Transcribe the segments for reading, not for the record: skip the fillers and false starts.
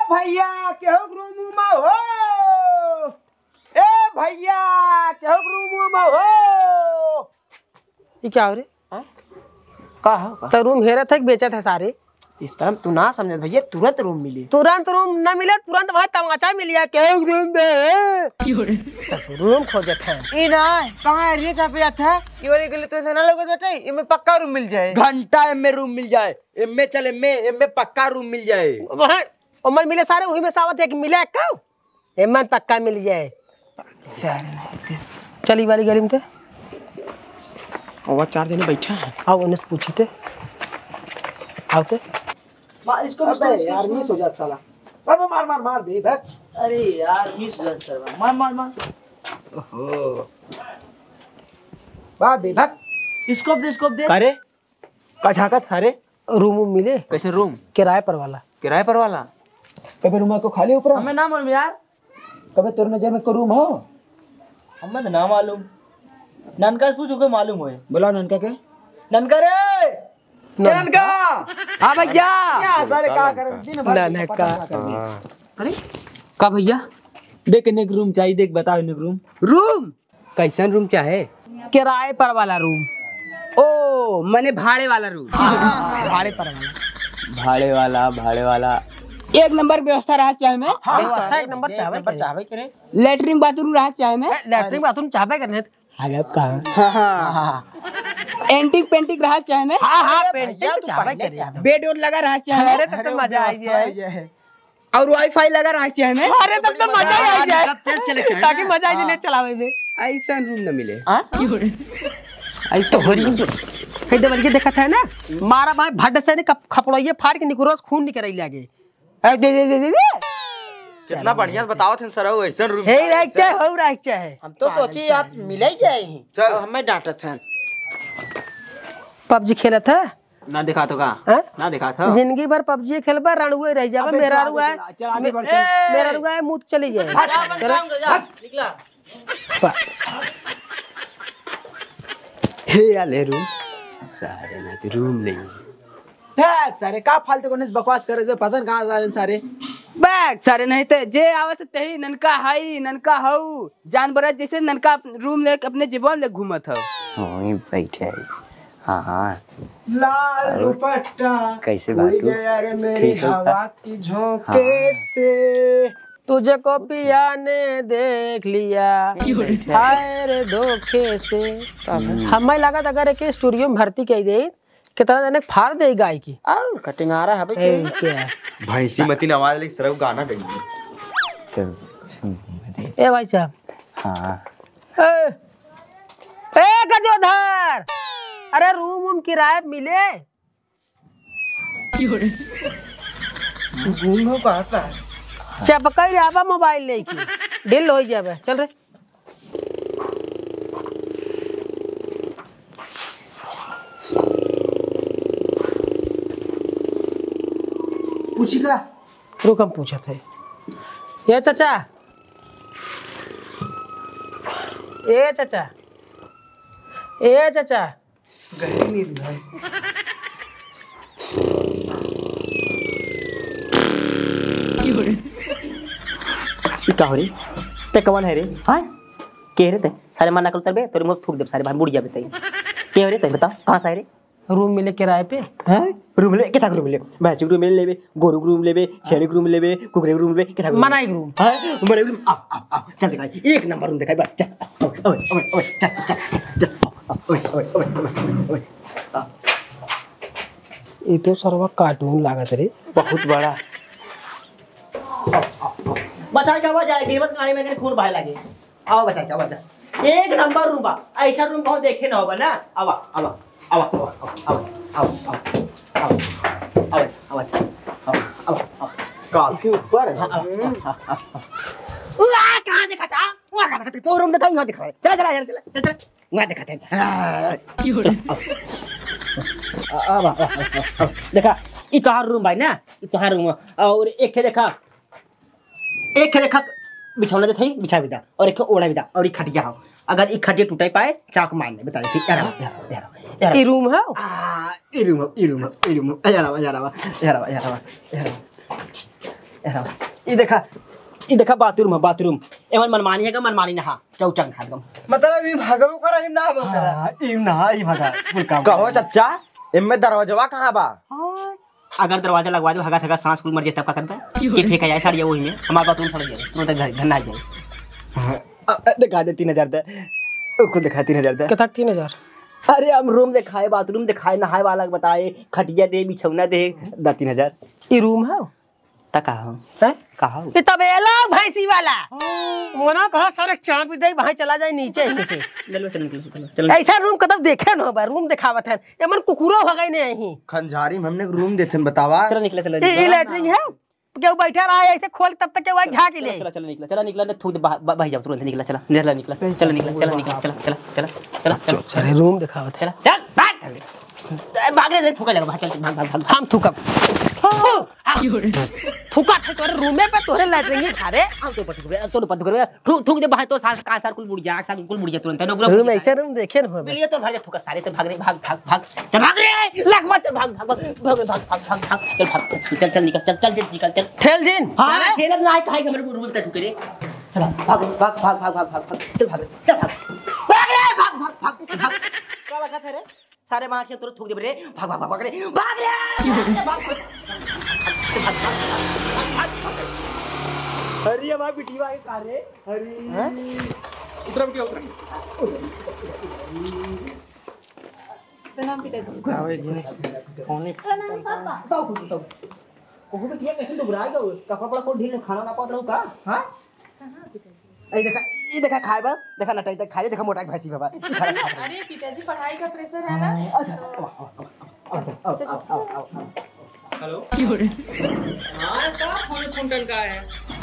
भैया केहू रूम में हो। ए भैया केहू रूम में हो। ये क्या हो रे? का है तो रूम हेरा था कि बेचा था सारे? इस तरह तू ना समझ भैया, तुरंत रूम मिली। तुरंत रूम न मिले, तुरंत वहां तमाचा मिल गया। केहू रूम दे ससुर रूम खोजत है। ई ना कहां एरिया जा पे था ई वाले के लिए तो ऐसा ना लोगे बेटा, इमे पक्का रूम मिल जाए। घंटा एमे रूम मिल जाए, एमे चले एमे पक्का रूम मिल जाए। वहां उमर मिले सारे, वही में सावत है कि मिले का एमन पक्का मिल जाए। चली वाली गली में थे और 4 दिन बैठा है। आओ उन्हें से पूछते आओते मार इसको। अबे यार मिस हो जाता साला। बाबा मार मार मार बे भाग। अरे यार मिस हो जाता है। मार मार मार। ओहो बाबे भाग। स्कोप दे। अरे का झाकत सारे रूम मिले कैसे रूम किराए पर वाला? किराए पर वाला कबे रूम को खाली ऊपर हमें ना मालूम यार। कबे तोर नजर में को रूम हो? हमें तो ना मालूम। ननका से पूछो के मालूम होए। बोला ननका के। ननका रे ननका। हां भैया क्या सारे का कर दिन भर ननका। अरे का भैया देख ने रूम चाहिए, देख बताओ ने रूम कैसन रूम चाहे? किराए पर वाला रूम। ओ माने भाड़े वाला रूम। भाड़े पर वाला। भाड़े वाला एक नंबर व्यवस्था रहा चाहे में। व्यवस्था एक नंबर चाहवे करे। लेटरिन बाथरूम रहा चाहे में। लैट्रिन बाथरूम चाहवे करने आगे अब कहां? हां एंटीक पेंटिंग रहा चाहे में। हां पेंटिंग चाहवे करे। बेड और लगा रहा चाहे। अरे तब तो मजा आई जाए। और वाईफाई लगा रहा चाहे में। अरे तब तो मजा आ जाए, ताकि मजा आ जाए नेट चलावे में। ऐसा रूम न मिले। ऐसा हो रही है दे बलके देखा था ना, मारा भाई भड्ड से ने खपड़ोइए फाड़ के निकुरस खून निकल लागे। दे कितना बढ़िया बताओ थे सर ऐसा रूम हे रह चाहे हो रह चाहे। हम तो सोचे आप मिले ही जाए। चल हमें डांटत हैं। पबजी खेला था ना दिखा तो का ना दिखा था। जिंदगी भर पबजी खेलबा रणुए रह जाबे। मेरा रुआ है, मेरा रुआ है मुंह चली जाए। निकला हे आले रूम सारे ना रूम नहीं है। सारे का फालतू कोने बकवास करे जो पता कहां सारे सारे बैग सारे नहीं थे जे आवत तही ननका हाई ननका हऊ जानवर जैसे ननका रूम ले अपने जीवन ले घूमत हो। वहीं बैठे। हाँ लाल दुपट्टा कैसे बात गया रे मेरी हवा की झोंके से। तुझे को पिया ने देख लिया हाय रे धोखे से। हमें लगा था अगर एक स्टूडियो में भर्ती की दे कितना जने फाड़ दे गाय की। कटिंग आ रहा है भाई क्या भैंसी मतीन आवाज लेके सरव गाना गई। ए भाई साहब। हाँ ए गजोधर, अरे रूम किराए मिले? घूमो कहता है चपकई आबा मोबाइल लेके डिल हो जाबे। चल रे पूछी का रुक हम पूछा थे। ये चाचा, ए चाचा, ए चाचा गहरी नींद है। का हो रे ते कौन है रे? हां के रे ते सारे मना कर तबे तोरे मुंह थूक दे सारे भाई बुड़ जाबे तई। के हो रे ते बता कहां से है रे? रूम मिले किराए पे। हैं रूम ले केता रूम ले भैंसी रूम लेबे गोरु रूम लेबे छेड़ी रूम लेबे कुकरे रूम लेबे केता मना एक रूम। हां मना रूम आ चल दिखाई एक नंबर रूम दिखाई बस चल। ओए ओए ओए चल ओए ओए ओए ये तो सरवा कार्टून लागत रे बहुत बड़ा। बचा क्या आवाज आए गिरवत गाड़ी में खून बहाए लगे। आओ बचा क्या बचा एक नंबर रूम बा। ऐसा रूम कहो देखे ना होगा ना। आवा आवा आवा आवा आवा आवा आवा आवा आवा चल आवा आवा काफी ऊपर उआ कहां देखा था? वहां कहां देखा? तो रूम दिखाई वहां दिखा। चला चला यार चला चला वहां दिखाते हैं। क्यों रे आवा देखा ई तोहार रूम भाई ना ई तोहार रूम और एक देखा बिछौना दे थई बिछा बिदा और एक ओढ़ा बिदा और एक खटिया हो। अगर एक खटिया टूटे पाए चाक मार दे बता दे यार ये रूम है। ई रूम यार ये देखा बाथरूम एमन मनमानी है का मनमानी नहा चौचंग हाथ गम मतलब ई भागबो करा हिम ना बकरा ई नहा ई भागा फुल काम कहो चाचा इनमें दरवाजा कहाँ बा? अगर दरवाजा लगवा दे भागा थका सांस फूल मर जाए तब का करता है ये फेंका जाए साड़ी वही में हमारा बाथरूम सड़ जाए तुरंत घर ना जाए दिखा दे 3000 दे खुद दिखा 3000 दे कितना 3000? अरे हम रूम दिखाए बाथरूम दिखाए नहाए वाला बताए खटिया दे बिछौना दे 3000 ये रूम है तका हो हैं? कहा ये तबेला भैंसी वाला मना कहा सारे चांप दे भाई चला जाए नीचे ही से चल ऐसा रूम कदम देखे न बा रूम दिखावत है ये मन कुकुरो हो गई नहीं खंजारी में हमने एक रूम देथे बतावा। चलो निकले चलो ये लैटरिन है क्यों बैठा रहा है ऐसे खोल तब तक के वहां झांक ले चलो निकला ने थूक भाई जाओ तुरंत निकला चला सारे रूम दिखावत है चल भाग रे थूका लगा भाग चल भाग हम थूकब थूका थे तोरे रूमे पे तोरे लैटरिन सारे हम तो पर थूक दे भाई तो सार कुल मुड़ जा सार कुल मुड़ जा तुरंत रूम ऐसे रूम देखे न हो मिलिए तो भाग थूका सारे तो भाग रे भाग चल भाग रे लग मत चल भाग चल निकल चल ठेल दिन हां ठेला ना काहे के मेरे रूम तक करे चल भाग चल भाग क्या लगा था रे सारे वहां के तुरंत थूक दे रे भाग रे अरे ये भाई बिटिया है का रे अरे उतरा बिटिया उतरा प्रणाम पिताजी। कौन प्रणाम पापा। कोहू बिटिया कैसे डुबराई गो कपड़ा पड़ा को ढील खाना ना पात रहू का हां कहां पिताजी? ये देखा खाए बा देखा नटाई तक खाए देखा मोटा भैंसी बाबा अरे पिताजी पढ़ाई का प्रेशर है ना। हेलो हाँ का फोन का है।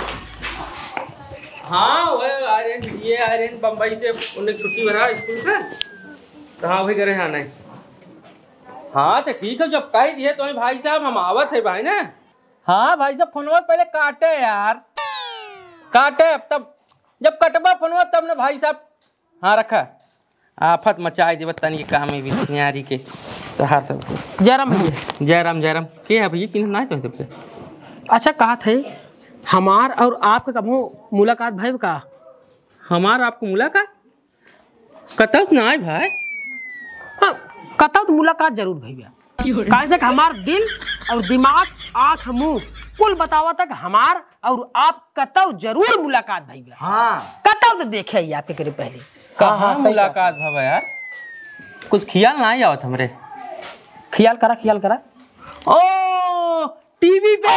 हाँ वह आर्यन बम्बई से उन्हें छुट्टी भरा स्कूल से तो हाँ वही करे आना है। हाँ तो ठीक है जब कह दिए तो भाई साहब हम आवत है भाई ना। हाँ भाई साहब फोनवा पहले काटे यार काटे तब जब कटबा फोनवा तब ना भाई साहब। हाँ रखा आफत मचाए दे तन के काम है भी के तो हर सब जयराम के है भैया कि ना तो सबके। अच्छा कहा थे हमार और आपका कभी मुलाकात भाई का? हमार आपको मुलाकात कतब ना आए भाई। हाँ कतब मुलाकात जरूर भैया कैसे कि हमार दिल और दिमाग आँख मुंह कुल बतावा तक हमार और आप कतव जरूर मुलाकात भैया। हाँ कतव तो देखे ही आपके करे पहले कहाँ मुलाकात भवा यार कुछ ख्याल ना आई आवत हमरे। ख्याल करा ओ टीवी पे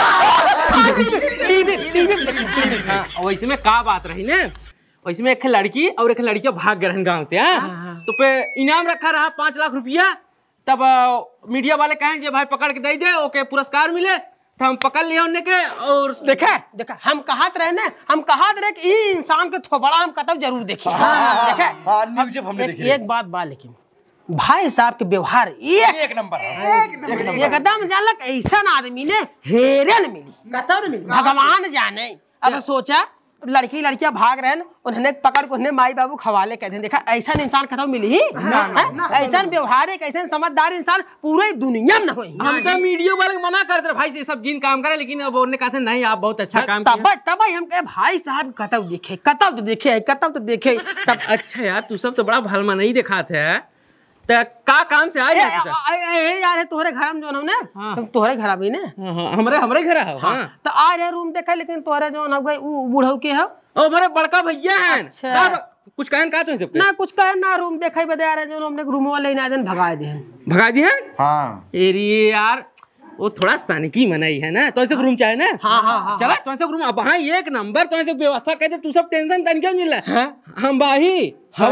हाँ वैसे में का बात रही ने वैसे में एक लड़की और एक लड़की भाग गए गांव से हाँ तो पे इनाम रखा रहा 5 लाख रुपया। तब मीडिया वाले कहें जे भाई पकड़ के दे दे ओके पुरस्कार मिले तो हम पकड़ लिया उन्हें के और देखा हम कहत रहे ना हम कहत रहे कि ई इंसान के थोबड़ा हम कतब जरूर देखे देखे न्यूज़ हमने देखी एक बात बा लेकिन भाई साहब के व्यवहार एक नंबर एकदम जानलक ऐसा आदमी ने हेरे न मिली कतौ मिल भगवान जाने। अब सोचा लड़कियां भाग रहे उन्होंने पकड़ के उन्हें माई बाबू खवाले कहते हैं। देखा ऐसा इंसान कतौ मिली ही ऐसा व्यवहारिक ऐसा समझदार इंसान पूरे दुनिया में न हुई। हम तो मीडिया वाले मना करते भाई से सब जिन काम करे लेकिन अब उन्होंने कहा नहीं आप बहुत अच्छा काम किया। तब हम कहे भाई साहब कतौ तो देखे तब अच्छा यार तू सब तो बड़ा भलमा नहीं दिखाते है तो का काम से आए यार तोहरे घर में जो हमने तोहरे घर अभी ने हमरे घर है हाँ तो आ रहे रूम देखा लेकिन तोहरे जो हो गए बूढ़ऊ के है ओ हमारे बड़का भैया हैं। अच्छा। कुछ कहन का तो ना कुछ कहे ना रूम देखा बदे आ रहे जो हमने रूम वाले ना दिन भगा दिए हाँ एरी यार वो थोड़ा सनकी मनाई है ना तो ऐसे रूम चाहे ना। हाँ चला तो ऐसे रूम अब हाँ एक नंबर तो ऐसे व्यवस्था कहते तू सब टेंशन तन क्यों मिल रहा है हम बाही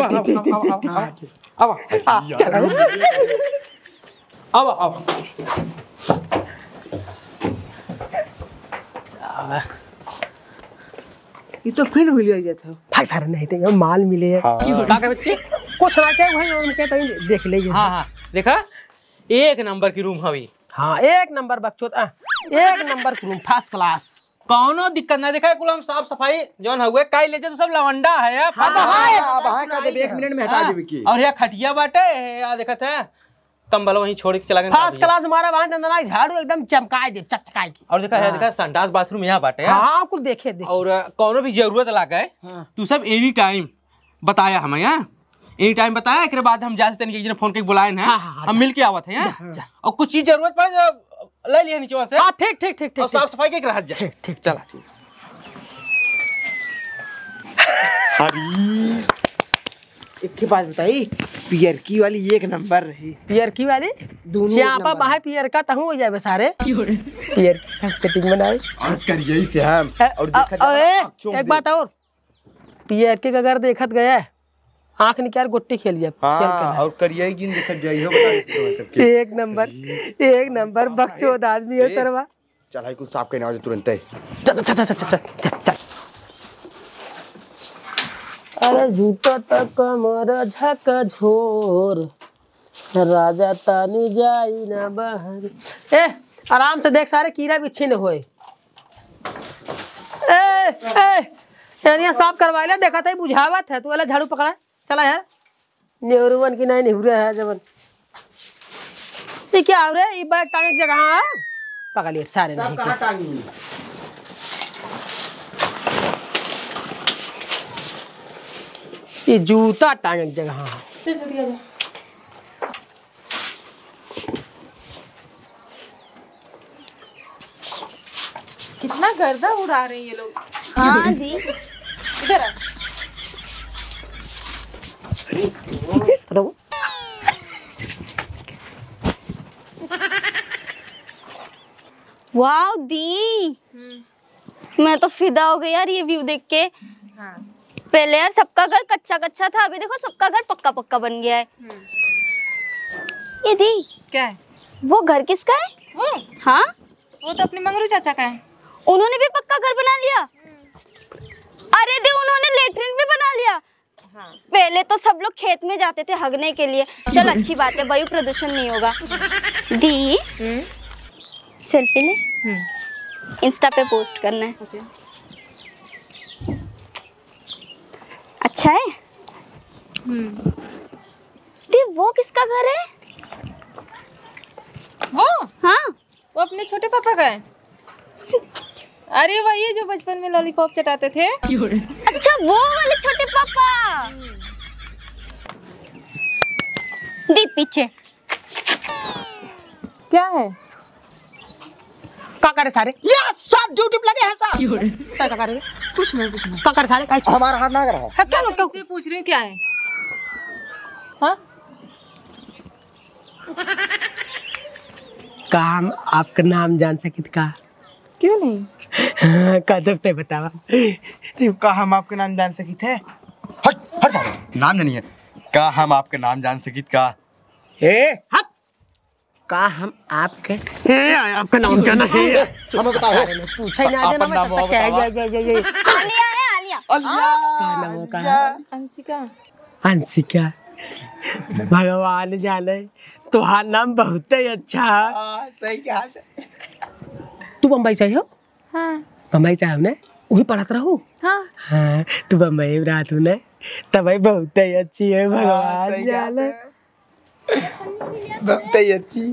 अब ये तो फिर हुई जाता है भाई सारे नहीं थे माल मिले बच्चे कुछ ना के भाई उनके तो देख लीजिए। हाँ देखा एक नंबर की रूम हवी। हाँ एक नंबर बकचोद एक नंबर की रूम फर्स्ट क्लास कौनो दिक्कत ना देखा कुल हम साफ सफाई जोन हुए काई ले तो सब लवंडा है अब हाँ का जब 1 मिनट में हटा देबे की और ये खटिया बाटे या देखत है कंबल वहीं छोड़ के चला गया फर्स्ट क्लास हमारा वहां दंदना झाड़ू एकदम चमकाए दे चकचकाए की। और देखा संडास बाथरूम यहाँ बाटे है। हाँ कुल देखे देखे। और कोनो भी जरूरत लागे तू सब एनी टाइम बताया हमें यहाँ, एनी टाइम बताया। एक बाद हम जा सकते हैं फोन करके बुलाए हैं, हम मिल के आवत हैं। और कुछ चीज जरूरत पड़े ले लिया नीचे से। ठीक ठीक ठीक और साफ सफाई के रह जा। ठीक चला ठीक। एक की बात बताई, पियर की वाली एक नंबर रही। पियर की वाली श्यापा बाहे पियर का तहु हो जाए सारे पियर की सब सेटिंग बनाए और करिए से हम और देखा एक बात और, पियर के अगर देखत गया आंख निकाल गुट्टी खेल जाए। हाँ और करिए की देखत जाइए बता। एक नंबर बकचोद आदमी है सरवा। चल भाई कुछ साफ करना हो तुरंत ही। चल अरे जूता तक कमर झक झोर राजा तानी जाई ना बाहर। ए आराम से देख सारे कीड़ा बिच्छी न होए। यार साफ करवा ले, देखा था बुझावत है तू वाला झाड़ू पकड़ा। चला यार नेहरूवन की नहीं नेहरू है जबन। ये क्या हो रे, ये बैग टांगे की जगह है पकड़ लिए सारे नहीं कहां टांगी। ये जूता टांगे की जगह है। चल जल्दी आ जा। कितना गर्दा उड़ा रहे हैं ये लोग। हाँ दी इधर आ। वाओ दी, मैं तो फिदा हो गई यार ये व्यू देख के। हाँ। पहले यार सबका घर कच्चा कच्चा था, अभी देखो सबका घर पक्का पक्का बन गया है। ये दी क्या है वो घर किसका है? वो? हाँ वो तो अपने मंगरू चाचा का है। उन्होंने भी पक्का घर बना लिया। अरे दी उन्होंने लेटरिन भी बना लिया। हाँ। पहले तो सब लोग खेत में जाते थे हगने के लिए। चल अच्छी बात है, वायु प्रदूषण नहीं होगा। दी सेल्फी ले, इंस्टा पे पोस्ट करना है। ओके। अच्छा है। दी वो किसका घर है? वो हाँ वो अपने छोटे पापा का है। अरे वही है जो बचपन में लॉलीपॉप चटाते थे। अच्छा वो वाले छोटे पापा। दी पीछे क्या है? का करे सारे ये सब ड्यूटी पे लगे हैं साहब। क्या करे? कुछ नहीं का करे सारे हमारा हाथ ना करा है क्या लोग मैं तुमसे पूछ रही हूँ क्या है? हाँ काम आपका नाम जान सकित का? क्यों नहीं? कदम ते बतावा का हम आपके नाम जान सकी थे। हट हट साहब, नाम नहीं है का हम आपका नाम जान सकी का। ए हट का हम आपके आपका नाम जाना है। हमें बताओ। पूछा ही ना देना मैं तब तक कह ये आलिया है आलिया। का नाम हो का? अंशिका। अंशिका। भगवान जाने तुम्हारा नाम बहुत ही अच्छा है। सही कहा। तू बम्बई से हो? हाँ बम्बई से हमने वही पढ़त रहूं। हाँ हाँ तू बम्बई में रात ने तब बहुत ही अच्छी है। भगवान जाने बहुत ही अच्छी,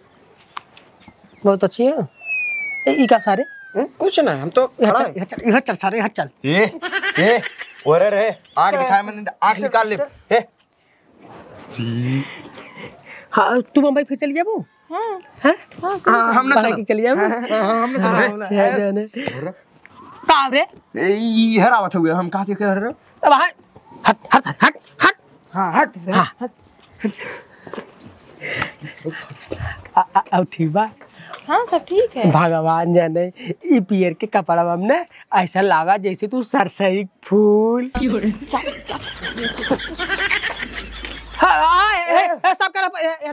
बहुत अच्छी है। ई का सारे कुछ ना हम तो इधर चल सारे इधर चल। ए ओरे रे आंख दिखाए मैंने, आंख निकाल ले। ए हाँ तू बम्बई फिर चली जाबू? हाँ हैं हां हमने चला चली जाबू। हमने चला जाने का रे ये हरावत हुए हम कहां थे कर रहे हो। अब हट हट हट हट हां हट हाँ अब ठीक बा। हाँ सब ठीक है। भगवान जाने ई पियर के कपड़ा हमने ऐसा लगा जैसे तू सरसई फूल। सब कर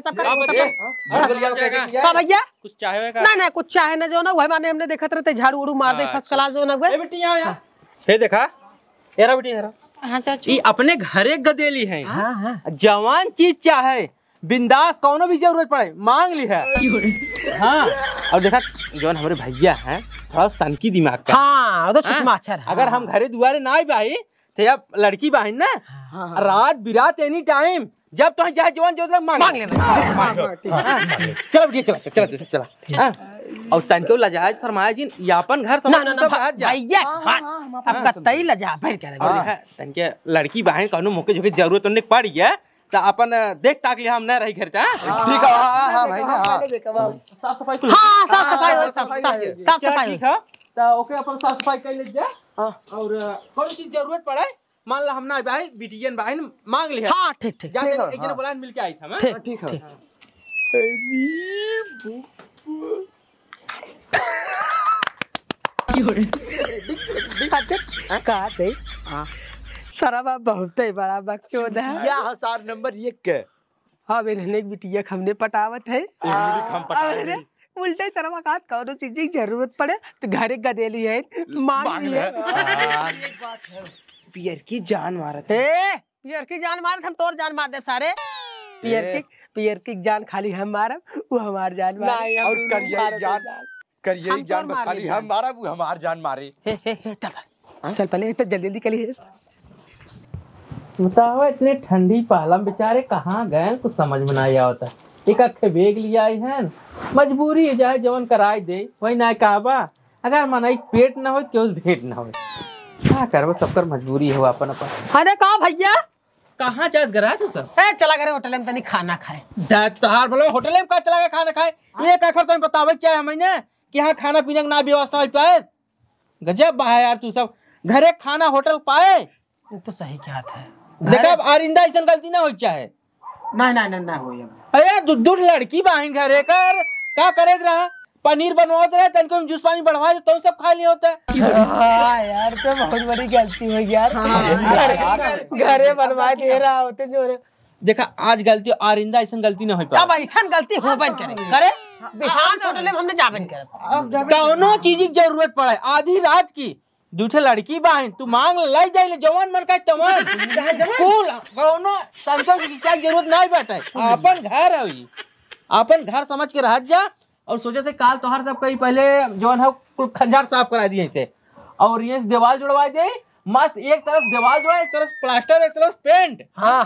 भैया कुछ चाहे ना कुछ चाहे ना जो ना वही माने हमने देखत रहते झाड़ू उड़ू मार दे फर्स्ट क्लास जो ना बेटी यहाँ यहाँ ये देखा येरा बेटी येरा हाँ चाचू ये अपने घरे गदेली है। हाँ हाँ जवान चीज चाहे बिंदास कौनो भी जरूरत पड़े मांग ली है। हाँ और देखा जौन हमारे भैया हैं थोड़ा सनकी दिमाग का। हाँ तो सुषमाचर अगर हम घरे दुआरे ना आई बाही तो अब लड़की बहन ना रात बिरात एनी टाइम जब तो चाहे जवान जो मांग लेना। चलो बेटी चला चला चला। और तनको लजाज शर्माया जी यापन घर ना ना ना भैया अब कतई लजा भर के तनके लड़की बहन कौनो मौके जो जरूरत उन्हें पड़ गया तो अपन देख ताक लिया हम न रही घर। ठीक है। हां भाई ना साफ सफाई हां साफ सफाई ठीक है तो ओके अपन साफ सफाई कर ले जा। और कौन चीज जरूरत पड़े मान ला हम ना भाई बिटियन बहन मांग लिया। हां ठीक ठीक जाके एक दिन बुलान मिल के आई था मैं। ठीक है। सरवा बहुत ही बड़ा बकचोद है। या हजार नंबर 1 के हाँ मेरे बिटिया हमने पटावत है। अरे उल्टे सरवा का कौनो चीज की जरूरत पड़े तो घरे गदेली है मांग लिए। पियर की जान मारत पियर की जान मारत हम तोर जान मार दे सारे। पियर की जान खाली हम मारब वो हमार जान मारे। और करिए जान बस खाली हम मारा वो हमार जान मारे। चल पहले तो जल्दी जल्दी करिए। बताओ इतने ठंडी पालम बेचारे कहाँ गए कुछ समझ में नहीं आता। एक अखे बेग लिया आई है मजबूरी है जाए जवन कराई दे वही ना कहबा अगर मनाई पेट ना हो क्यों भेंट ना हो क्या करबो सबकर मजबूरी है अपन अपन। अरे कहा भैया कहाँ जात गरा तू सब चला करे होटल में तनी खाना खाए। तहार बोलो होटल में का चला गया खाना खाए एक आखिर तुम बतावे क्या हमें कि यहाँ खाना पीने का ना व्यवस्था हो पाए। गजब बा यार तू सब घरे खाना होटल पाए तो सही क्या है। देखा आरिंदा ऐसा गलती ना हो चाहे ना हो। अरे दूध लड़की बहन घरे कर क्या करे रहा पनीर बनवाते रहे तनको जूस पानी बढ़वा दे तो सब खा लिया होता है। यार तो बहुत बड़ी गलती हुई यार। घरे बनवा दे रहा होते जो देखा आज गलती आरिंदा ऐसा गलती ना हो पाए। अब ऐसा गलती हो बन करे बिहान होटल में हमने जाबन करे कौनो चीज की जरूरत पड़े आधी रात की दूठे लड़की बहन तू मांग लाई जाए जवान मन का तमान कूल कौनो तनको की जरूरत नहीं बैठे अपन घर है अपन घर समझ के रह जा। और सोचे थे काल तोहर सब कहीं पहले जौन है खंजार साफ करा दिए से और ये दीवार जुड़वा दे मस्त एक तरफ दीवार जुड़ा एक तरफ प्लास्टर एक तरफ पेंट।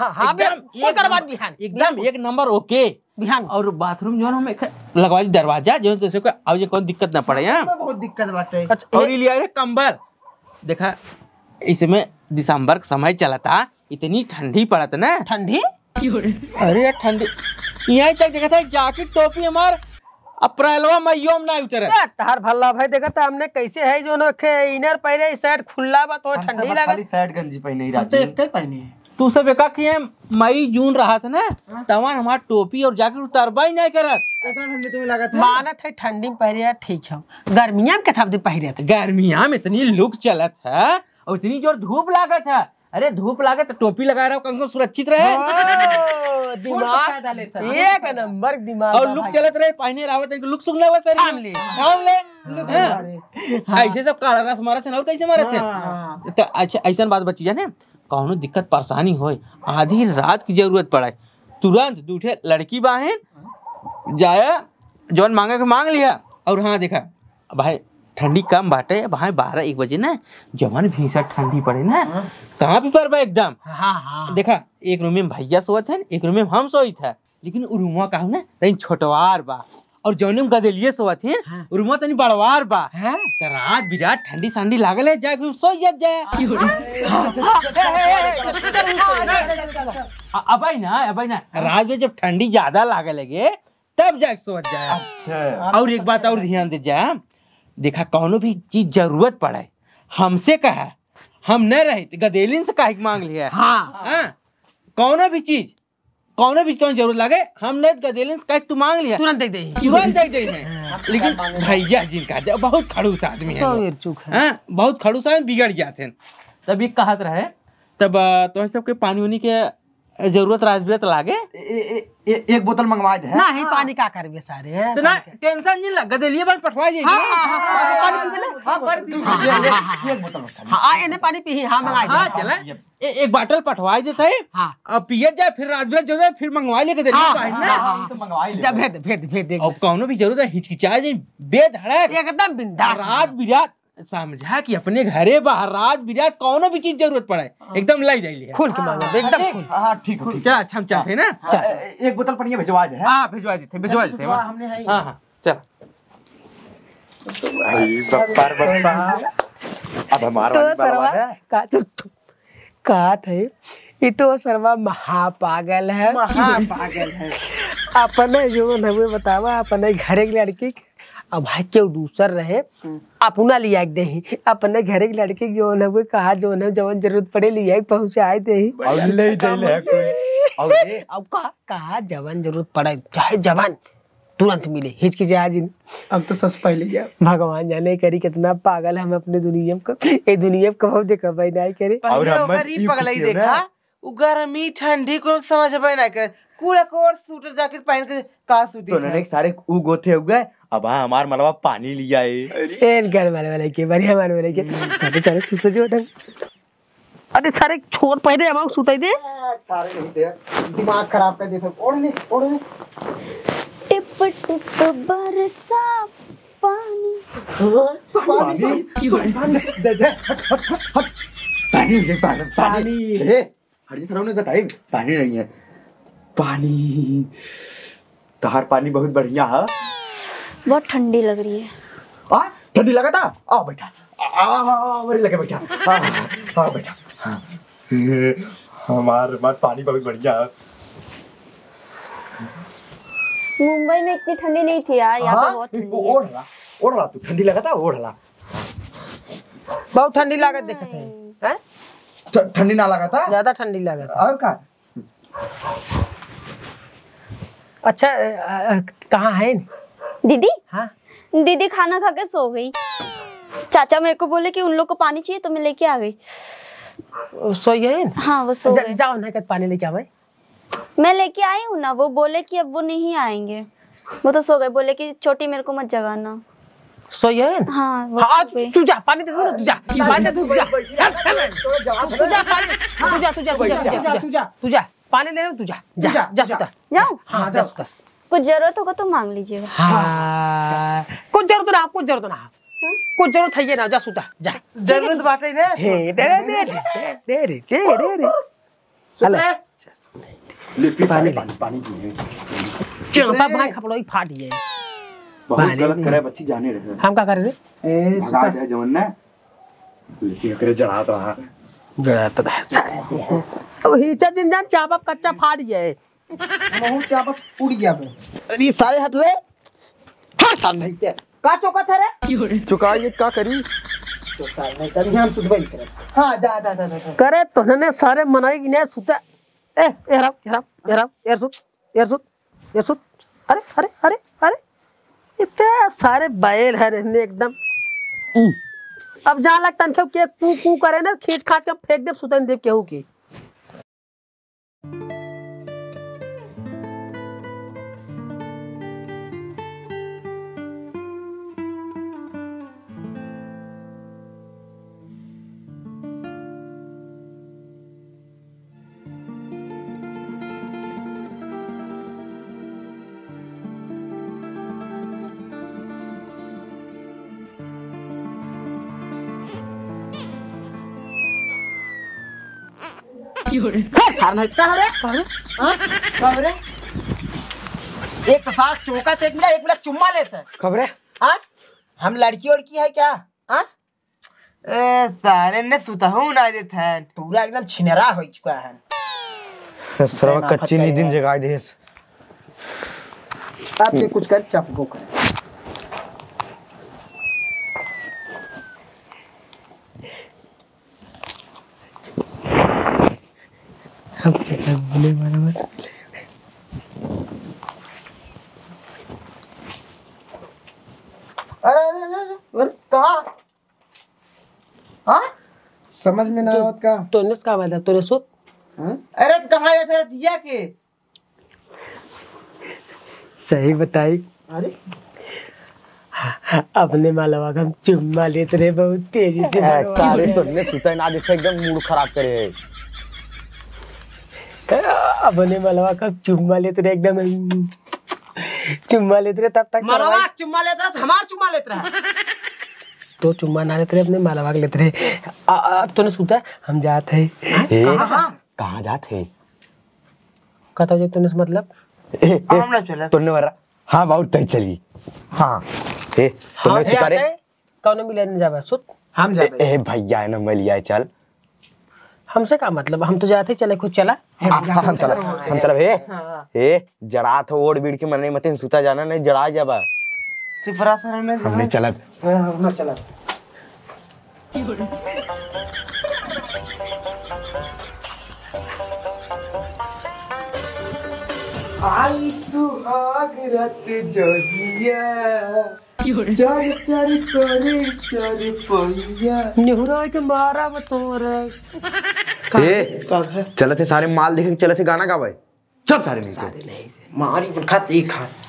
एकदम एक नंबर ओके बिहान। और बाथरूम जो हम लगवा दी दरवाजा जो जैसे कोई कोई दिक्कत ना पड़े। बहुत दिक्कत बाटे। और लिया कंबल देखा इसमें दिसंबर का समय चला था इतनी ठंडी पड़ा था ना। ठंडी अरे ठंडी यहाँ तक देखा था जैकेट टोपी हमार अप्रैलवा मईयो में नहीं उतरे। तार भल्ला भाई देखा था हमने कैसे है जो इनर पहने शर्ट खुला बा तो ठंडी लगा खाली शर्ट गंजी पहने ही रहती है। पहने तू सब एका कि मई जून रहा था ना तवन हमार टोपी और जैकेट उतारबा ही नहीं करत। इतना ठंडी तुम्हें लगा था मानत है ठंडी में पहरे ठीक है गर्मिया में कथा पहरे थे। गर्मिया में इतनी लुक चलत है और इतनी जोर धूप लागत है। अरे धूप लागे तो टोपी लगा रहा कम से कम सुरक्षित रहे। दिमाग एक नंबर दिमाग और लुक चलत रहे पहने रहत लुक सुगना हुआ सर हम ले ऐसे सब काला रस मारत है और कैसे मारत है। तो अच्छा ऐसा बात बची जाने कौनो दिक्कत परेशानी होए आधी रात की जरूरत पड़े तुरंत दूठे लड़की बाहन जाया जौन मांगे के मांग लिया। और हाँ देखा भाई ठंडी कम बाटे भाई 12-1 बजे ना जवन भीषण ठंडी पड़े ना कहाँ भी पर एकदम। हाँ देखा एक रूम में भैया सोत है एक रूम में हम सोई था लेकिन रूमा का ना तनी छोटवार बा और जौन में गदेलिए सोत है रूमा तनी बड़वार बा। तो रात बिरात ठंडी संडी लागल है जाके सो जाए। अब ना रात में जब ठंडी ज्यादा लागे लगे तब जाके सो जाए। अच्छा और एक बात और ध्यान दे जा देखा कौनो भी चीज जरूरत पड़े हमसे कहा हम न रहे गदेलिन से काहे मांग लिया। कौनो भी चीज तो जरूरत लगे हमने गदेलिन से काहे तू मांग लिया तुरंत दे लेकिन भैया जिनका बहुत खड़ूस आदमी है बहुत खड़ूस आदमी बिगड़ जाते हैं। तब ये कहत रहे तब तो सबके पानी वानी के जरूरत रात लागे एक बोतल मंगवा दे ना ही पानी का करबे सारे तो ना टेंशन नहीं लग गदेलिए बन पठवा जाइए। एक बोतल हां एने पानी पी हां मंगा दे। हां चला एक बोतल पठवा देते है अब पिए जाए फिर रात भर जो फिर मंगवा ले गदेलिए भाई ना तो मंगवा ले जब भेद और कौनो भी जरूरत है हिचकिचाए जाए बेधड़क एकदम बिंदास रात बिरात समझा कि अपने घरे बाहर रात बिरात कौनो भी चीज जरूरत पड़े एकदम लाई जाइए। खोल के मांगो एकदम खोल। हाँ ठीक है चल अच्छा हम चलते हैं ना। एक बोतल पनिया भिजवा दे। हाँ भिजवा देते हाँ हाँ चल। अब हमारा तो वाली सरवा बारवान है। का थे ये तो सरवा महापागल है। महापागल है। अपने जो हमें बतावा अपने घरे की लड़की अब भाई क्यों दूसर रहे अपना लिया दे अपने घरे की लड़की जो है वो कहा जो है जवन जरूरत पड़े लिया पहुंचाए दे और ले जाइले कोई और ये अब कहा जवन जरूरत पड़े चाहे जवान तुरंत मिले हिचकिचाहट ही अब तो सच पहले गया भगवान जाने करी कितना पागल हम अपने दुनिया को ये दुनिया को कब देखा भाई नहीं करे और हम गरीब पगला ही देखा वो गर्मी ठंडी को समझ में ना कर कूड़ा कोट सूटर जैकेट पहन के का सूती तो ने सारे उ गोथे हो गए। अब हमार मलवा पानी लिया है। एन घर वाले के बढ़िया माने वाले के अरे सारे सुते जो ढंग अरे सारे छोड़ पहले हम सुते दे सारे नहीं दे दिमाग खराब कर दे। ओढ़ने टिप टिप बरसा पानी पानी हर सर ने बताई पानी नहीं है। पानी तहार पानी बहुत बढ़िया है। बहुत ठंडी लग रही है। ठंडी लगा था आओ बैठा मेरे लगे बैठा हाँ बैठा हमार पानी बहुत बढ़िया है। मुंबई में इतनी ठंडी नहीं थी यार, यहाँ पे बहुत ठंडी है। ओढ़ रहा तू ठंडी लगा था ओढ़ रहा बहुत ठंडी लागत देखते हैं ठंडी ना लगा था ज्यादा ठंडी लागत और का अच्छा कहाँ है दीदी? हाँ दीदी खाना खा के सो गई। चाचा मेरे को बोले कि उन लोग को पानी चाहिए तो मैं लेके आ गई। सोई है हाँ वो सो गए। जाओ ना पानी लेके आवे। मैं लेके आई हूँ ना, वो बोले कि अब वो नहीं आएंगे, वो तो सो गए। बोले कि छोटी मेरे को मत जगाना। सोई है हाँ वो हाँ सो गई। तू जा पानी दे दो तू जा पानी दे तू जा पानी ले तू जा जा सुता जाओ। हाँ जा सुता कुछ जरूरत होगा तो मांग लीजिएगा। हाँ कुछ जरूरत ना कुछ जरूरत ना कुछ जरूरत है ना जा सुता जा जरूरत बाटे ना हे दे दे दे दे दे दे चले लिपि पानी पानी चंपा भाई खपलोई फाट गए। बहुत गलत करे बच्ची जाने रहे हम क्या कर रहे ए सुता है जवन ने लिपि करे जड़ात रहा गलत है सारे अब हिचा दिन जान चापा कच्चा फाट गए महू चापा उड़ गया बे। अरे सारे हट रे हट साल नहीं ते का चौका था रे चुका ये का करी तो साल नहीं तभी हम सुध बंद करे। हां जा करे तोने सारे मनाई कि नहीं सुते ए यार सुत अरे अरे अरे अरे इतने सारे बैल है रहने एकदम अब जहाँ लगता है के कू कू करे ना खींच खाच के फेंक दे सुतन देव केहू की खबरे एक साथ चौका तो एक मिला चुम्मा लेता है। खबरे हाँ हम लड़की और की है क्या? हाँ सारे ने सुता हूँ ना देते हैं पूरा एकदम छिनरा हो चुका है। सरवा कच्ची नी दिन जगाई दे आप ये कुछ कर चपको कर हम चला बोले वाला बस अरे कहाँ? हाँ समझ में ना आवत का तूने का मतलब तूने सुत अरे कहाँ है तेरा दिया के सही बताई अरे अपने मालवा का हम चुम्मा लेते रहे बहुत तेजी से सारे तोने सुता ना देखे एकदम मूड खराब करे अपने मालवा का चुम्मा लेते रहे एकदम चुम्मा लेते रहे तब तक मलवा चुम्मा लेता था हमार चुम्मा लेता रहा तो चुम्मा ना लेते रहे अपने माला भाग लेते रहे। अब तूने सोचा हम जाते हैं कहाँ जाते कहता जो तूने मतलब हम ना चला तुमने मरा हाँ बहुत तय चली हाँ तुमने सुतारे कौन मिले नहीं जावे सुत हम जाते भैया है ना मलिया चल हमसे का मतलब हम तो जाते चले खुद चला हम चला हे जड़ा तो ओढ़ बीड़ के मरने मत सुता जाना नहीं जड़ा जाबा चिपरा सर हमने चला हम चला आई सुहाग रात जहिया चल चल करे चल पहिया निहुरा के मारा तोरे चले थे सारे माल देखे चले थे गाना गावे सब सारे नहीं मारी खात एक खात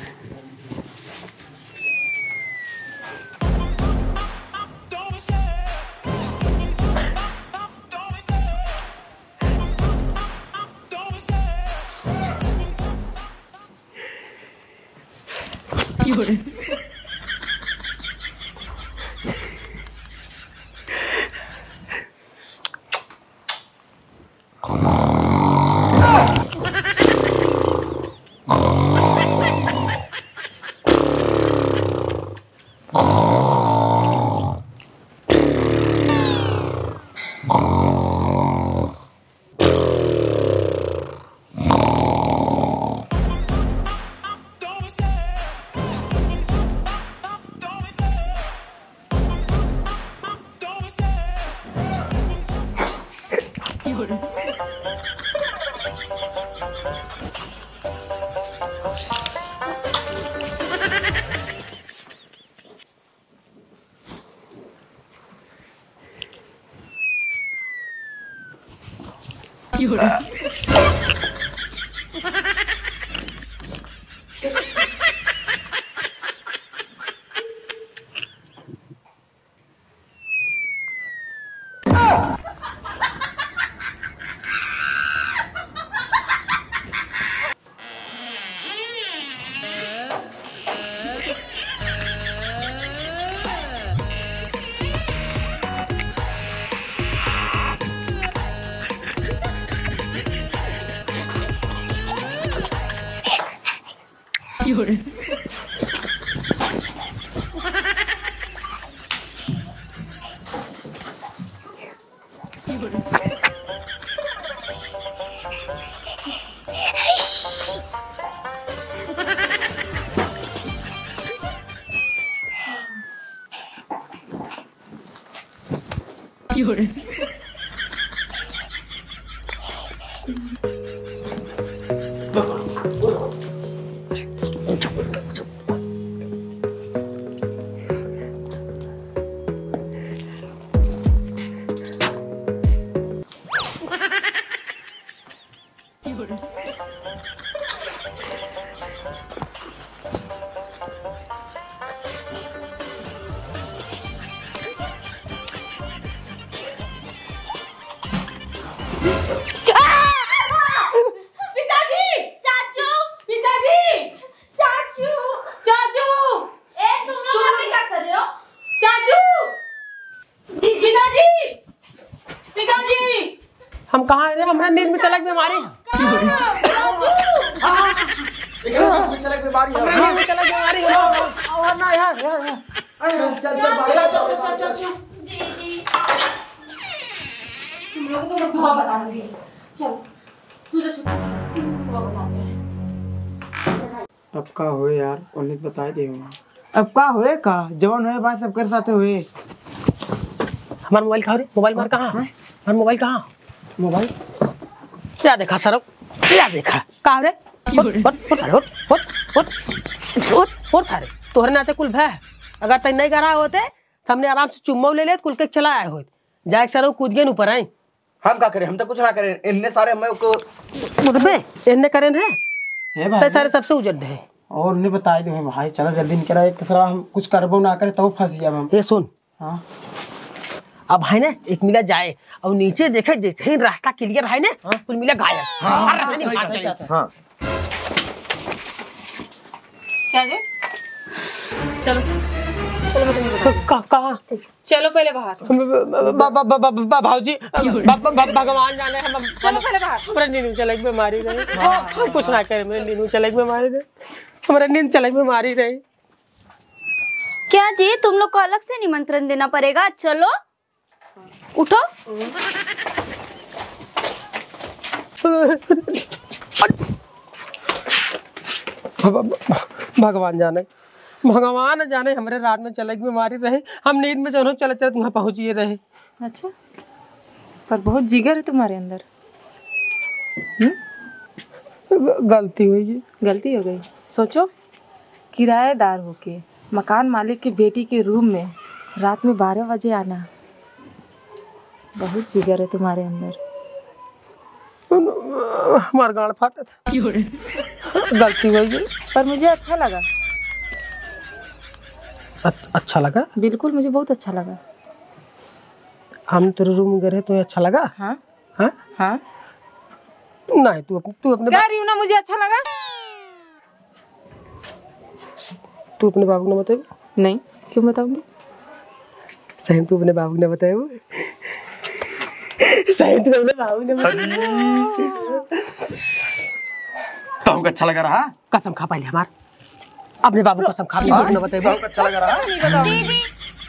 हम कहाँ है रे हमरा नींद में चलक बीमारी और ना यार चल तुम लोग तो सुबह बता रही चल सूरज सुबह बताते हैं। अब का हुए यार उन्नीस बता दे अब का हुए का जवान हुए बात सब कर साथे हुए हमारा मोबाइल कहाँ रे मोबाइल मार कहाँ हमारा मोबाइल कहाँ मोबाइल क्या देखा सर क्या देखा कहाँ रे और सारे तोहरे नाते कुल भय अगर तय नहीं करा होते तो हमने आराम से चुम्मा ले ले कुल के चला आए होते जाए सर कूद गए ऊपर आए हम क्या करें हम तो कुछ ना करें इनने सारे हमें को इनने करे है भाई सारे सबसे उजड़ है और नहीं बता दे भाई चलो जल्दी निकला एक दूसरा हम कुछ करबो ना करे तो फंस गया हम ये सुन हाँ अब है ना एक मिला जाए और नीचे देखे जैसे ही रास्ता क्लियर है ना कुल मिला गायब हर रास्ते नहीं भाग चले हाँ क्या जी चलो चलो मैं तुम्हें बताती हूँ। कहाँ? चलो पहले बाहर। भाजी भगवान जाने हम चलो पहले बाहर। हमारा नींद चले बीमारी रही। हम कुछ ना करें, मेरे नींद चले बीमारी रही, हमारा नींद चले बीमारी रही। क्या जी तुम लोग को अलग से निमंत्रण देना पड़ेगा? चलो उठो। भगवान जाने हमारे रात में चले बीमारी रहे, हम नींद में चलो चले चले वहाँ पहुँचिए रहे। अच्छा, पर बहुत जिगर है तुम्हारे अंदर। गलती हुई जी। गलती हो गई। सोचो, किराएदार होके मकान मालिक की बेटी के रूम में रात में 12 बजे आना, बहुत जिगर है तुम्हारे अंदर। हमारा गाड़ फाटा था। गलती हुई जी। पर मुझे अच्छा लगा। अच्छा लगा? बिल्कुल, मुझे बहुत अच्छा लगा। हम तेरे रूम गए तो अच्छा लगा? हाँ हाँ हाँ। नहीं, तू अपने कह रही हूँ ना, मुझे अच्छा लगा। तू अपने बाबू ने बताया? नहीं, क्यों बताऊंगी? सही तू अपने बाबू ने बताया? सही तू अपने बाबू ने बताया? तुमको अच्छा लगा रहा? कसम खा पहले हमार अपने बाबू कसम खा। बाबू ने बताया बहुत अच्छा लगा रहा। दीदी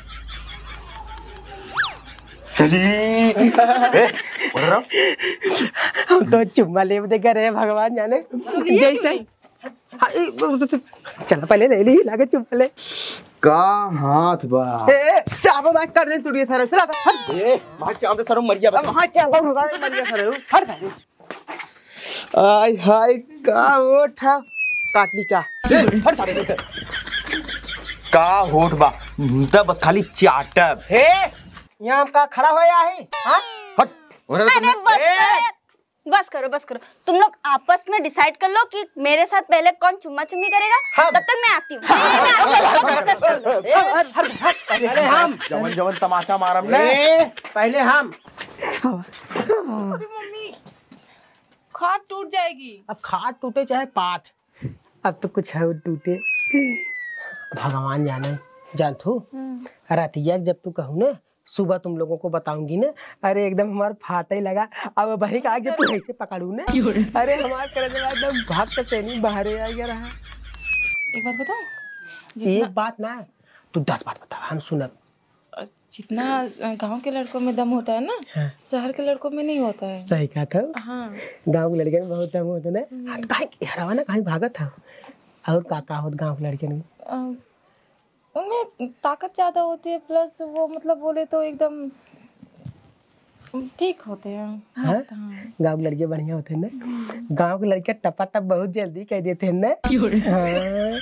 हम तो चुम्मा ले दे कर रहे हैं, भगवान जाने जैसे। चल पहले ले ली, लगे चुम्मा ले। का हाथ बा चाबो बात कर दे टूटिए सर। चला हट। ए भाग चांद सर मर गया। अब हां चाबो भगा मर गया सर। हट। आय हाय का ओठा काटली का। हट सारे का होठ बा तब बस खाली चाटब। हे यहाँ हम का खड़ा होया है? हाँ हट। अरे बस करो बस करो। तुम लोग आपस में डिसाइड कर लो कि मेरे साथ पहले कौन चुम्मा चुम्मी करेगा। तब तक मैं आती हूँ। पहले हम जवन जवन तमाचा मारम ने। पहले हम। मम्मी, खाट टूट जाएगी। अब खाट टूटे चाहे पाठ, अब तो कुछ है वो टूटे। भगवान जाने जानथू रातिया जब तू कहूँ ना सुबह तुम लोगों को बताऊंगी ना, अरे एकदम हमारा फाटा ही लगा। अब वही कहा जब तू ऐसे पकड़ू ना, अरे हमारा करने वाला एकदम भाग का सैनिक बाहर आ गया रहा। एक बात बताऊं? एक बात ना, तू 10 बात बता, हम सुनब। जितना गांव के लड़कों में दम होता है ना, हाँ। शहर के लड़कों में नहीं होता है। सही कहा था। हाँ। गाँव के लड़के में बहुत दम होता ना। कहीं हरावा ना, कहीं भागा था। और काका होता गाँव के लड़के में? उनमें ताकत ज्यादा होती है, प्लस वो मतलब बोले तो एकदम ठीक होते हैं। हाँ? गाँव के लड़के बढ़िया होते हैं ना। गाँव के लड़के टपा टप बहुत जल्दी कह देते हैं ना। हाँ।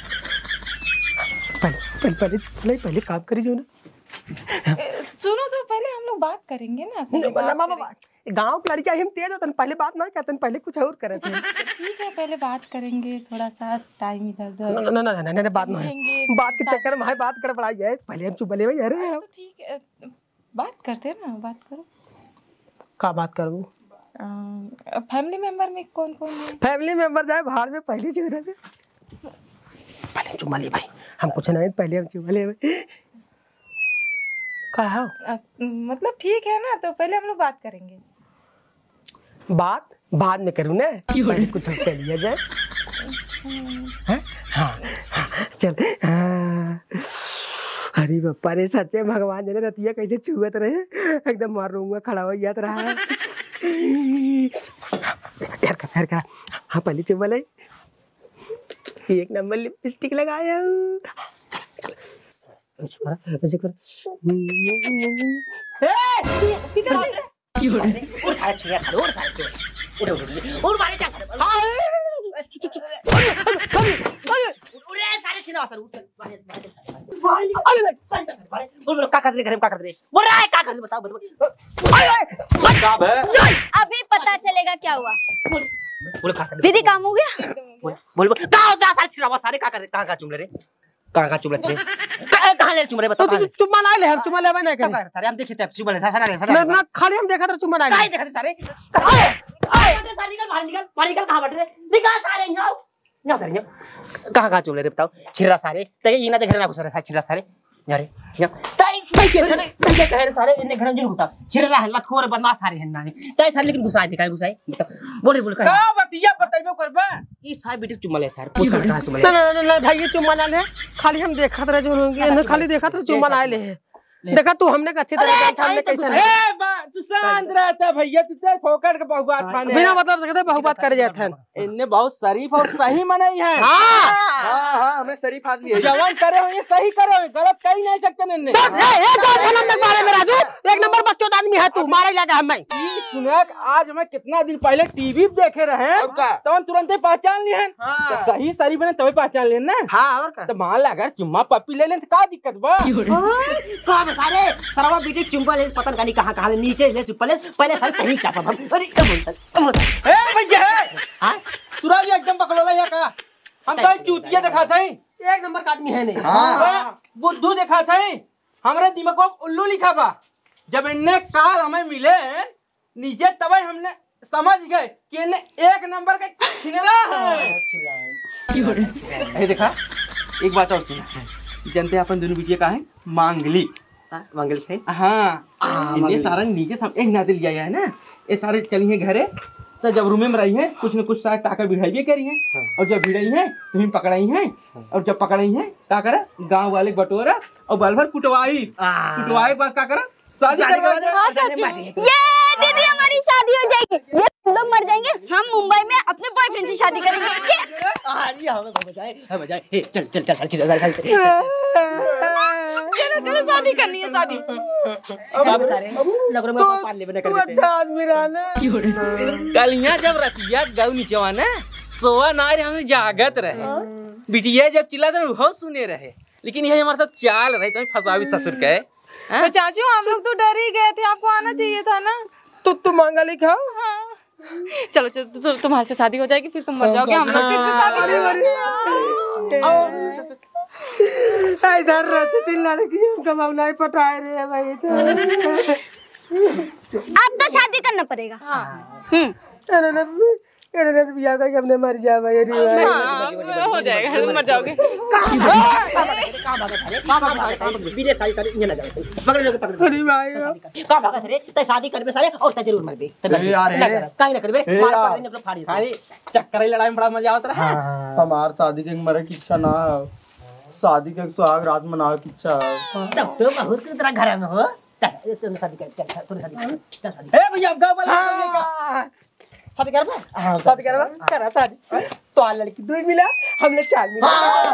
पहले काम करी जो ना। सुनो तो पहले हम लोग बात करेंगे ना। गाँव के लड़के हम तेज होते हैं, पहले बात ना कहते हैं, पहले कुछ और करते हैं। ठीक है, पहले बात करेंगे, थोड़ा सा टाइम इधर उधर। ना बात ना, बात के चक्कर में बात कर पड़ा जाए। पहले हम चुप ले भाई। अरे तो ठीक है, बात करते हैं ना, बात करो। का बात करूँ? फैमिली मेंबर में कौन कौन है? फैमिली मेंबर जाए बाहर में पहले चुप रहे। पहले हम चुप ले भाई, हम कुछ नहीं, पहले हम चुप ले भाई। कहा मतलब ठीक है ना, तो पहले हम लोग बात करेंगे। बात बाद में करूँ ना, पहले कुछ हम कर लिया जाए। हाँ चल। अरे बापा रे, सच्चे भगवान जने रतिया कैसे छुअत रहे, एकदम मार रूंगा खड़ा हो जाता रहा। यार का हाँ पहले चुप ले। एक नंबर लिपस्टिक लगाया। चल ऐसे कर। और सारे चिड़िया खा और सारे और मारे क्या करे उड़े सारे चिड़िया सर उठ बोल क्या कर रहे घर में, क्या कर रहे बोल रहा है, क्या कर रहे बताओ अभी पता चलेगा क्या हुआ। बोल क्या कर दीदी काम हो गया? बोल क्या होता सारे चिड़िया सारे क्या कर रहे, कहां चुम ले रे, कहां चुम ले कहां ले चुम रहे बताओ। तो चुम्मा ना ले, हम चुम्मा लेबे नहीं करे। सारे हम देखे थे चुम ले सारे ना खाली हम देखा था चुम्मा ना ले। काय देखे थे सारे निकल बाहर निकल कहां बैठ रहे, निकल सारे यहाँ सारे कहां चुम ले रे बताओ। छिरा सारे तो ये ना देख रहे ना कुछ सारे छिरा सारे यारे ताई के कह रे सारे इन्ने घरन जुन घुसा छिरला है लतखोर बदमाश सारे हैं ना ताई सारे लेकिन घुसा दे काय घुसाई बोल का बतिया बताइबो करबा ई सारे बेटी चुम्मा ले सर पूछ कर कहां से नहीं भाई ये चुम्मा ना ले, खाली हम देखत रहे जो इन्हें खाली देखत रहे चुम्मा ना ले। देखा तू हमने अच्छी तरह जान हमने कैसे ए तू शांत रहता है तू ते फोकट के बहुबात माने बिना मतलब से बहुबात कर जाते हैं। इनने बहुत शरीफ और सही मनाई है। हाँ हमें शरीफ आदमी है। जवान करे हो ये सही करे हो, गलत कर ही नहीं सकते इनने। मारे में राजू एक नंबर बच्चों आदमी है तू, मारे लगा हमें। सुना आज हमें कितना दिन पहले टीवी देखे रहे तो हम तुरंत पहचान लिए हैं। सही शरीफ बने तभी पहचान लिए ना। हां और का तो मान लगा चुम्मा पप्पी ले लें तो का दिक्कत बा? सारे सरवा बेटी चुम्बल है पता नहीं कहां ले नीचे ले चुप्पल है पहले सारे कहीं चापा हम अरे कब होता ए भैया हां तुरा भी एकदम पकड़ोला या का हम तो चूतिया दिखा थे एक नंबर का आदमी है नहीं। हां बुद्धू दिखा थे हमरे दिमाग में उल्लू लिखा बा। जब इनने काल हमें मिले नीचे तब हमने समझ गए कि इन्हें एक नंबर का छिनला है। देखा एक बात और सुन, जनते अपन दोनों बिटिया का है मांगली मंगल है। हाँ ये सारा नीचे सब एक नाते लिया गया है ना। ये सारे चली है घरे तो जब रूम में रही है कुछ न कुछ सारे टाका भिड़ाई करी है और जब भिड़ाई है तो हम पकड़ाई है और जब पकड़ाई है क्या करे गांव वाले बटोरा और बाल भर कुटवाई के बाद क्या करे शादी करके ये दीदी हमारी शादी हो जाएगी, ये तुम लोग मर जाएंगे, हम मुंबई में अपने बॉयफ्रेंड से शादी करेंगे। हम जाए चल चल चल चल चलो शादी करनी है शादी। अब बता रहे नगरों में पाल ले बने कर देते अच्छा आदमी रहना कल यहाँ जब रतिया गाँव नीचे ना सोवा ना रहे हम जागत रहे बिटिया जब चिल्लाते रहे बहुत सुने रहे, लेकिन यह हमारे साथ चाल रहे तो फंसावी ससुर के। तो चाचू हम लोग तो डर ही गए थे, आपको आना चाहिए था ना। तू मांगली खाओ। चलो चलो तुम्हारे से शादी हो जाएगी फिर तुम मर जाओगे, हम लोग फिर से शादी करेंगे। इधर रहे तीन लड़की हम कमाऊ नहीं पटाए रहे भाई। अब तो शादी करना पड़ेगा। बिया का हमने मर जा भाई। हो जाएगा मर जाओगे। बिना शादी करे ये ना जाए पकड़ लोगे पकड़ अरे भाई का भागा रे तय शादी करबे सारे और तय जरूर मरबे यार काई ना करबे मार पाड़ी ने फाड़ी खाली चक्कर लड़ाई में बड़ा मजा आता है। हमार शादी के मरे की इच्छा ना, शादी के सुहाग रात मनावे की इच्छा। तब तो बहुत की तरह घर में हो तुम शादी कर चल शादी ए भैया गाँव वाला शादी करबा? हां शादी करबा करा शादी। तो आ लड़की दो मिला हमने चार मिला।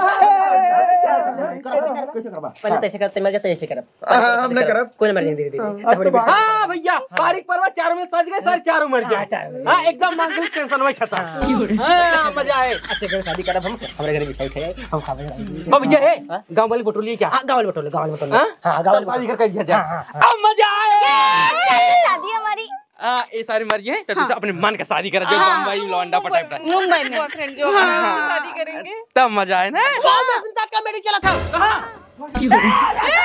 कैसे करबा? पहले तैसे करते मैं जैसे ऐसे करब हमने करब कोई मर जाएंगे धीरे-धीरे। हां भैया बारीक परवा चारों में सज गए सारे चारों मर गए। हां एकदम मांगलिक टेंशन में खता। हां मजा आए अच्छे कर शादी करब हम हमारे घर में मिठाई खाए हम खावे जाएंगे। अब भैया है गांव वाले बटोलिए क्या? हां गांव वाले बटोले हां गांव वाले शादी करके दिया जाए। अब मजा आए शादी हमारी ये सारी मर्जी है तो तुझे अपने मन का शादी कर जो बम्बई लौंडा पटाई पर मुंबई में बॉयफ्रेंड जो शादी करेंगे तब मजा आए ना। का मेरी चला था। कहां